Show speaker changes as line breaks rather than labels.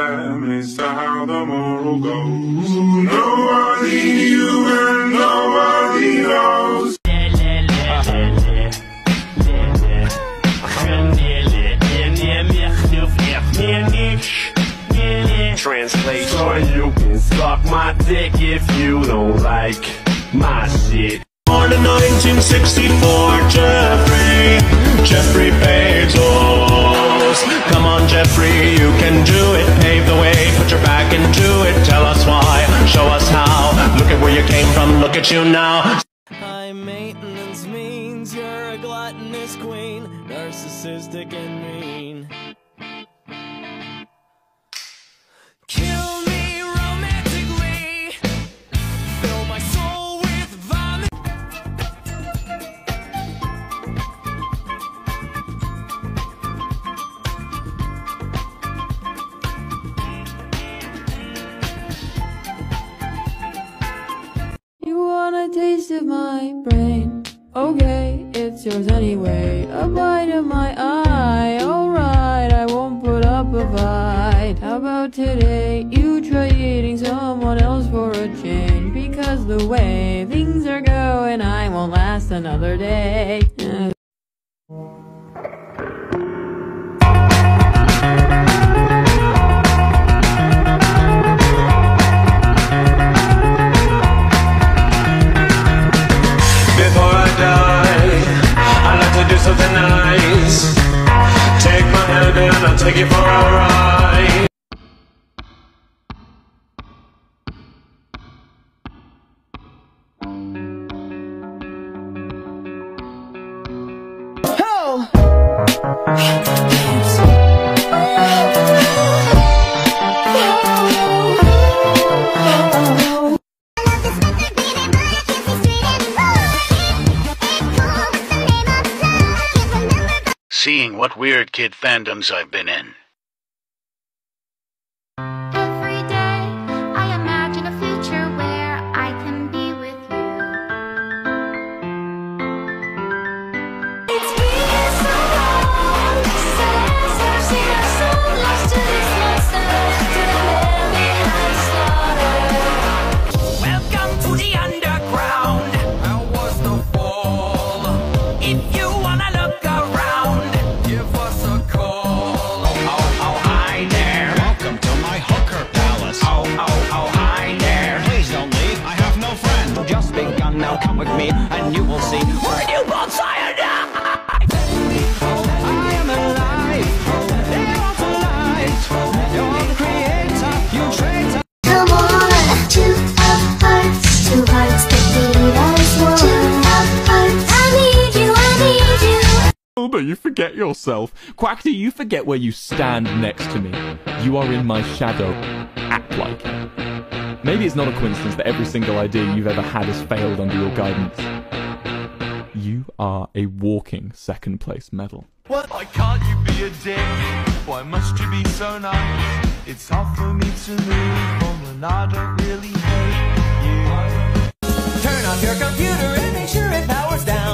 them is to how the moral goes. Nobody knew and nobody knows.
Translate, so you can suck my dick if you don't like my shit. Born in 1964, Jeffrey Bezos. Come on, Jeffrey, you can do it. Pave the way, put your back into it. Tell us why, show us how. Look at where you came from, look at you now.
High maintenance means you're a gluttonous queen, narcissistic and mean. Kill me romantically, fill my soul with vomit.
You want a taste of my brain? Okay, it's yours anyway. A bite of my eye. Alright, I won't put up a fight. How about today you try eating someone else for a change? Because the way things are going, I won't last another day.
Something nice. Take my hand and I'll take you for a ride.
Hell!
Seeing what weird kid fandoms I've been in.
Every day I imagine a future where I can be with you. It's been so long since I've seen our soul lost to this monster, to the man behind slaughter.
Welcome to the underground. How was the fall? If you wanna look around, give us a call. Oh, hi there.
Welcome to my hooker palace.
Oh, hi there.
Please don't leave, I have no friend.
Just begun, now come with me, and you will see where you both cyanide. I am alive. They want to light. You're the creator, you traitor.
Come on, two hearts that beat as one. Two hearts, I need you.
Wilbur, you forget yourself. Quackity, you forget where you stand next to me. You are in my shadow. Act like it. Maybe it's not a coincidence that every single idea you've ever had has failed under your guidance. You are a walking second place medal.
What? Why can't you be a dick? Why must you be so nice? It's hard for me to move on when I don't really hate you.
Turn on your computer and make sure it powers down.